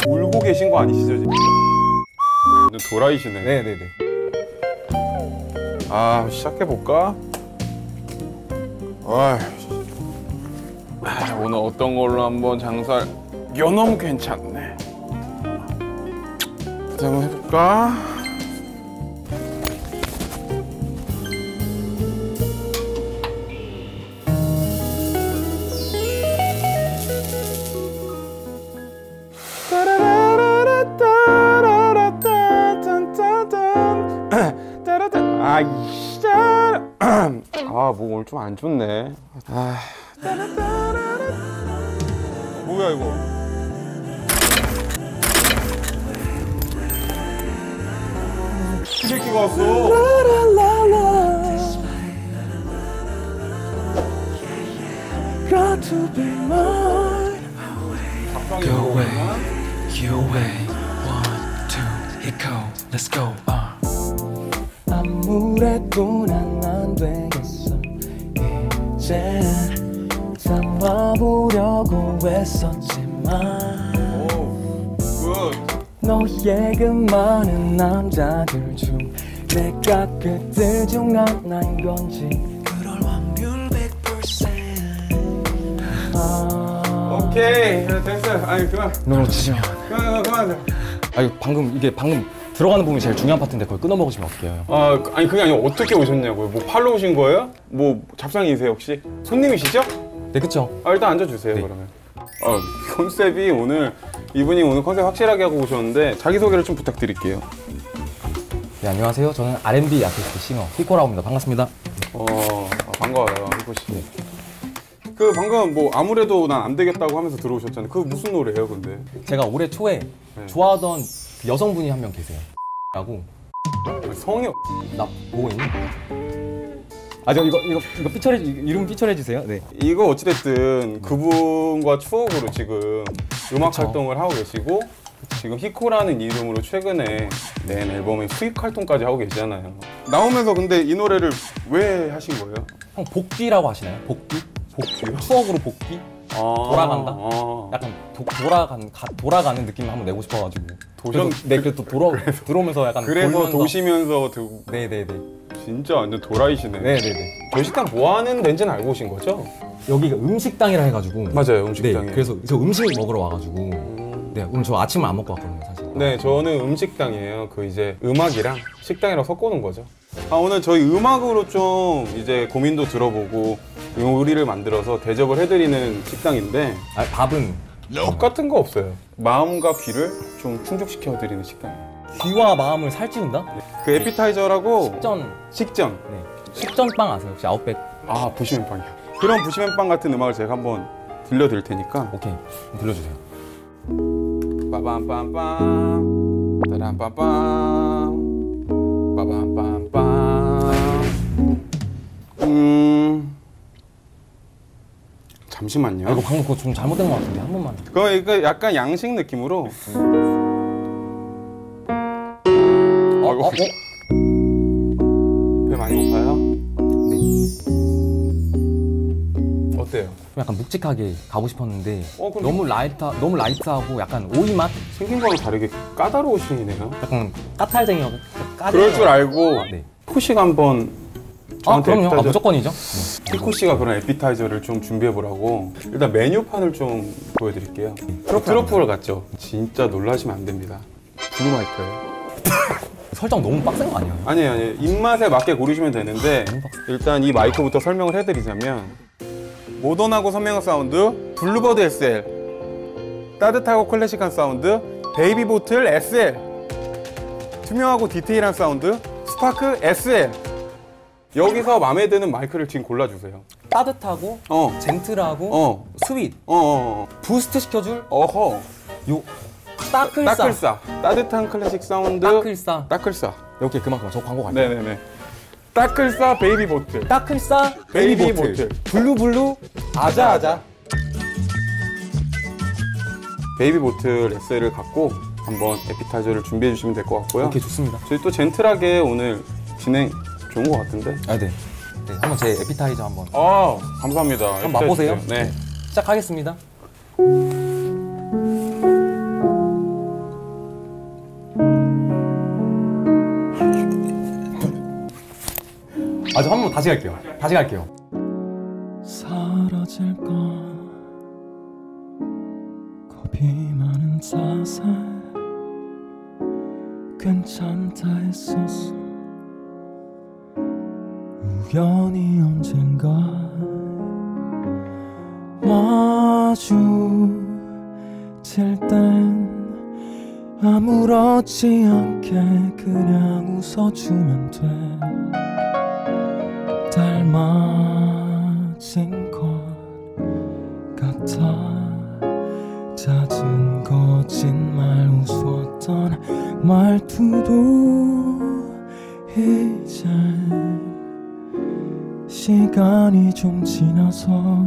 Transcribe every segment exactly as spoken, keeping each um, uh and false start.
울고 계신 거 아니시죠 지금? 도라이시네. 네네네. 아, 시작해볼까? 아, 오늘 어떤 걸로 한번 장사를... 연어무 괜찮네. 한번 해볼까? 아이씨. 아, 뭐 오늘 좀 안 좋네. 아. 뭐야 이거? 이 새끼가 왔어. Go away, you away. One, two, hit go, let's go. Uh. 아무래도 난 안 되겠어. 이제 참아보려고 했었지만 오, 굿. 너의 그 많은 남자들 중 내가 그들 중 하나인 건지 그럴 확률 백 퍼센트. 아... 오케이, 됐어. 아니 그만. 너무 치지 마. 그만, 그만, 그만. 아니 방금 이게 방금 들어가는 부분이 제일 중요한 파트인데 그걸 끊어먹으시면 어떡해요? 아, 아니 그게 아니라 어떻게 오셨냐고요? 뭐 팔로 오신 거예요? 뭐 잡상이세요 혹시? 손님이시죠? 네, 그쵸? 아, 일단 앉아주세요. 네. 그러면. 아, 컨셉이 오늘 이분이 오늘 컨셉 확실하게 하고 오셨는데 자기소개를 좀 부탁드릴게요. 네, 안녕하세요. 저는 알앤비 아티스트 싱어 히코라고 합니다. 반갑습니다. 어, 아, 반가워요, 히코 씨. 네. 그 방금 뭐 아무래도 난 안 되겠다고 하면서 들어오셨잖아요. 그 무슨 노래예요, 근데? 제가 올해 초에 네. 좋아하던 그 여성분이 한 명 계세요. 라고. 성이 나 보고 있니? 아, 저 이거 이거 이거 피처해 이름 피처해 주세요. 네. 이거 어찌됐든 그분과 추억으로 지금 음악 그쵸. 활동을 하고 계시고 지금 히코라는 이름으로 최근에 낸 앨범의 수익 활동까지 하고 계시잖아요. 나오면서 근데 이 노래를 왜 하신 거예요? 형 복귀라고 하시나요? 복귀? 복귀요? 추억으로 복귀? 아, 돌아간다? 아. 약간 도, 돌아간 가, 돌아가는 느낌을 한번 내고 싶어가지고. 도전- 그래서, 네, 그래서 또 돌아 그래서, 들어오면서 약간 그래서 돌면서. 도시면서 듣고 네네네. 진짜 완전 도라이시네. 네네네. 저희 식당 뭐 하는 데인지는 알고 오신 거죠? 여기가 음식당이라 해가지고. 맞아요, 음식당이에요. 네, 그래서 저 음식 먹으러 와가지고. 네, 오늘 저 아침을 안 먹고 왔거든요, 사실. 네, 저는 음식당이에요. 그 이제 음악이랑 식당이랑 섞어놓은 거죠. 아, 오늘 저희 음악으로 좀 이제 고민도 들어보고 요리를 만들어서 대접을 해드리는 식당인데 아, 밥은 밥 같은 거 없어요. 마음과 귀를 좀 충족시켜드리는 식당이에요. 귀와 마음을 살찌운다? 그 에피타이저라고 식전. 식전. 네. 식전빵 아세요? 혹시 아웃백? 아, 부시맨빵이요. 그런 부시맨빵 같은 음악을 제가 한번 들려드릴 테니까. 오케이. 들려주세요. 빠밤빰빰 따람빰빰 빠밤빰빰. 음... 잠시만요. 아, 이거 방금 그거 좀 잘못된 것 같은데 한 번만. 그거 이거 약간 양식 느낌으로. 어? 아이고. 어? 어? 배 많이 고파요? 네. 어때요? 좀 약간 묵직하게 가고 싶었는데 어, 그럼- 너무 라이트 너무 라이트하고 약간 오이 맛? 생긴 거랑 다르게 까다로우시네요. 약간 까탈쟁이하고 그럴 줄 알고 네. 히코 씨가 한번 아, 저한테 그럼요. 아, 에피타이저- 무조건이죠. 네. 히코 씨가 그런 에피타이저를 좀 준비해 보라고 일단 메뉴판을 좀 보여드릴게요. 트러플 트러플을 갔죠. 진짜 놀라시면 안 됩니다. 블루마이크예요. 설정 너무 빡센 거 아니에요? 아니에요, 아니에요. 입맛에 맞게 고르시면 되는데 너무 빡세. 일단 이 마이크부터 설명을 해드리자면 모던하고 선명한 사운드 블루버드 에스엘, 따뜻하고 클래식한 사운드 베이비보틀 에스엘, 투명하고 디테일한 사운드 스파크 에스엘. 여기서 마음에 드는 마이크를 지금 골라주세요. 따뜻하고 어, 젠틀하고 어, 스윗 어, 어, 부스트 시켜줄 어. 어허. 요 따클싸 따클싸. 따뜻한 클래식 사운드. 따클싸 따클싸. 이렇게 그만큼 저 광고 갈게요. 네네네. 따클싸 베이비보틀. 따클싸 베이비 베이비 보틀 보틀. 블루블루 아자아자. 베이비보틀 에스엘을 갖고 한번 에피타이저를 준비해 주시면 될 것 같고요. 오케이, 좋습니다. 저희 또 젠틀하게 오늘 진행 좋은 것 같은데. 아, 네. 네, 한번 제 에피타이저 한번 아, 감사합니다. 한번 맛보세요. 에피타이저 주세요. 네. 시작하겠습니다. 아, 저 한 번 다시 갈게요. 다시 갈게요. 사라질까 겁이 많은 자세 괜찮다 했었어 우연히 언젠가 마주칠 땐 아무렇지 않게 그냥 웃어주면 돼 닮아진 것 같아 잦은 거짓말 웃었던 말투도 이제 시간이 좀 지나서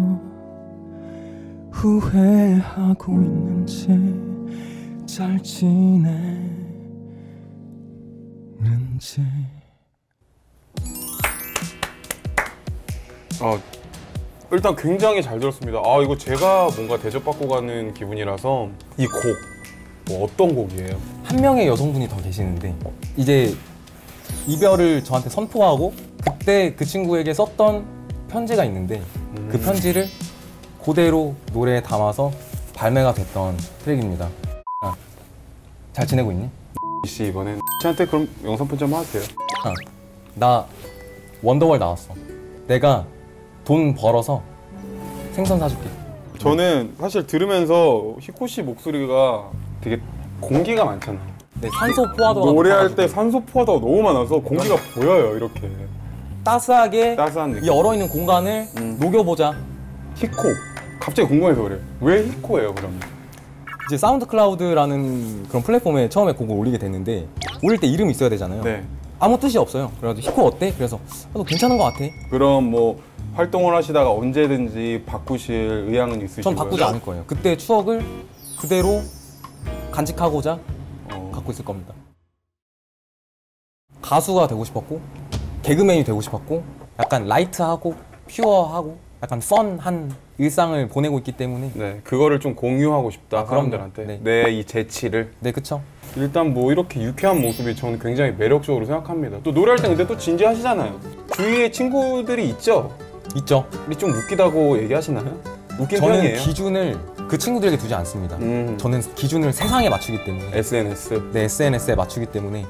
후회하고 있는지 잘 지내는지 아, 일단 굉장히 잘 들었습니다. 아, 이거 제가 뭔가 대접받고 가는 기분이라서 이 곡, 뭐 어떤 곡이에요? 한 명의 여성분이 더 계시는데 이제 이별을 저한테 선포하고 그때 그 친구에게 썼던 편지가 있는데 음. 그 편지를 그대로 노래에 담아서 발매가 됐던 트랙입니다. 아, 잘 지내고 있니? 씨, 이번엔 씨한테 그럼 영상 편지 한번 하세요. 아, 나 원더월 나왔어. 내가 돈 벌어서 생선 사줄게. 저는 사실 들으면서 히코 씨 목소리가 되게 공기가 많잖아요. 네, 산소 포화도가 노래할 높아가지고 때 산소 포화도가 너무 많아서 공기가 보여요, 이렇게. 따스하게 따스한 느낌. 이 얼어있는 공간을 음. 녹여보자. 히코. 갑자기 궁금해서 그래요. 왜 히코예요, 그러면? 이제 사운드 클라우드라는 그런 플랫폼에 처음에 곡을 올리게 됐는데 올릴 때 이름이 있어야 되잖아요. 네. 아무 뜻이 없어요. 그래가지고 히코 어때? 그래서 아, 너 괜찮은 것 같아. 그럼 뭐 활동을 하시다가 언제든지 바꾸실 의향은 있으시고요? 전 바꾸지 않을 거예요. 그때의 추억을 그대로 간직하고자 어. 갖고 있을 겁니다. 가수가 되고 싶었고 개그맨이 되고 싶었고 약간 라이트하고 퓨어하고 약간 펀한 일상을 보내고 있기 때문에 네, 그거를 좀 공유하고 싶다, 아, 그럼요. 사람들한테. 네. 내 이 재치를. 네, 그쵸? 일단 뭐 이렇게 유쾌한 모습이 저는 굉장히 매력적으로 생각합니다. 또 노래할 때 근데 또 진지하시잖아요. 주위에 친구들이 있죠? 있죠. 우리 좀 웃기다고 얘기하시나요? 웃긴 저는 편이에요? 기준을 그 친구들에게 두지 않습니다. 음. 저는 기준을 세상에 맞추기 때문에 에스엔에스. 내 에스엔에스에 맞추기 때문에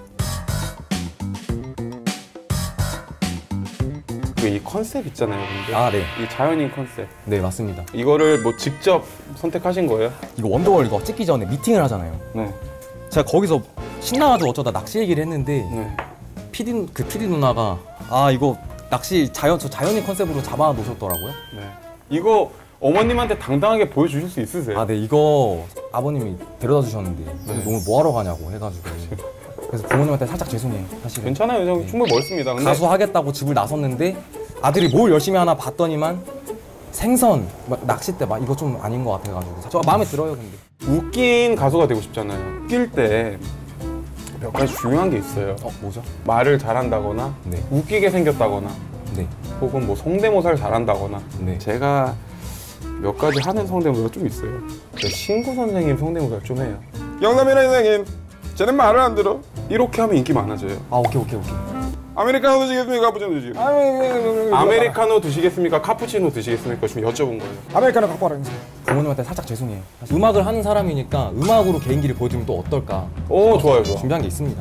그 이 컨셉 있잖아요, 근데. 아, 네. 이 자연인 컨셉. 네, 맞습니다. 이거를 뭐 직접 선택하신 거예요? 이거 원더월 이거 찍기 전에 미팅을 하잖아요. 네. 제가 거기서 신나가지고 어쩌다 낚시 얘기를 했는데 네. 피디 그 피디 누나가 아 이거 낚시 자연 저 자연인 컨셉으로 잡아 놓으셨더라고요. 네. 이거 어머님한테 당당하게 보여주실 수 있으세요? 아, 네, 이거 아버님이 데려다 주셨는데 네. 너무 뭐하러 가냐고 해가지고 그래서 부모님한테 살짝 죄송해요. 사실은 괜찮아요. 저 충분히 멋있습니다. 근데 가수 하겠다고 집을 나섰는데 아들이 뭘 열심히 하나 봤더니만 생선 막 낚싯대 막 이거 좀 아닌 것 같아가지고 저 마음에 들어요. 근데 웃긴 가수가 되고 싶잖아요. 웃길 때 몇 가지 중요한 게 있어요. 어 뭐죠? 말을 잘한다거나 네. 웃기게 생겼다거나 네. 혹은 뭐 성대모사를 잘한다거나 네. 제가 몇 가지 하는 성대모사가 좀 있어요. 제 신구 선생님 성대모사를 좀 해요. 영남이나 선생님, 쟤는 말을 안 들어. 이렇게 하면 인기 많아져요. 아 오케이 오케이 오케이. 아메리카노 드시겠습니까? 카푸치노 드시겠습니까? 아메리카노 드시겠습니까? 카푸치노 드시겠습니까? 지금 여쭤본 거예요. 아메리카노 갖고 와라 인생 부모님한테 살짝 죄송해요. 사실 음악을 하는 사람이니까 음악으로 개인기를 보여주면 또 어떨까 오, 좋아요, 좋아. 준비한 게 있습니다.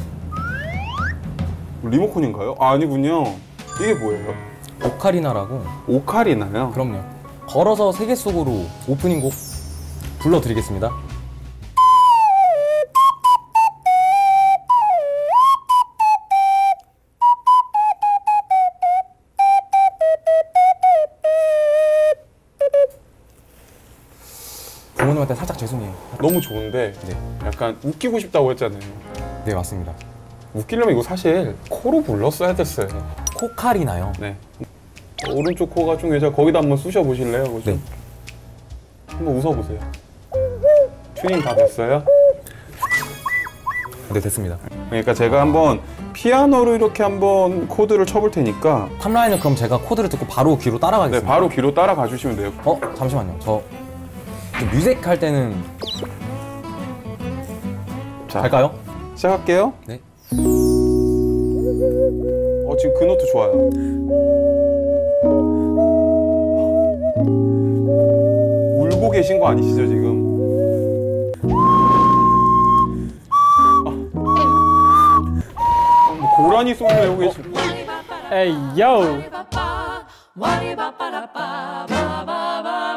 리모컨인가요? 아, 아니군요. 이게 뭐예요? 오카리나라고. 오카리나요? 그럼요. 걸어서 세계 속으로 오프닝 곡 불러드리겠습니다. 부모님한테 살짝 죄송해요. 너무 좋은데 네, 약간 웃기고 싶다고 했잖아요. 네 맞습니다. 웃기려면 이거 사실 코로 불렀어야 됐어요. 코카리나요. 네. 오른쪽 코가 좀 계셔. 거기다 한번 쑤셔 보실래요? 그죠? 네. 한번 웃어보세요. 튜닝 다 됐어요? 네 됐습니다. 그러니까 제가 한번 피아노로 이렇게 한번 코드를 쳐볼 테니까 탑라인은 그럼 제가 코드를 듣고 바로 귀로 네, 따라가겠습니다. 바로 귀로 따라가 주시면 돼요. 어 잠시만요. 저 뮤직 할 때는 자, 갈까요? 시작할게요. 네. 어, 지금 그 노트 좋아요. 울고 계신 거 아니시죠, 지금? 아, 뭐 고라니 소리를 내고 계시고. 에이 요. Ba-ba-ba-ba-ba-ba-ba-ba-ba-ba-ba.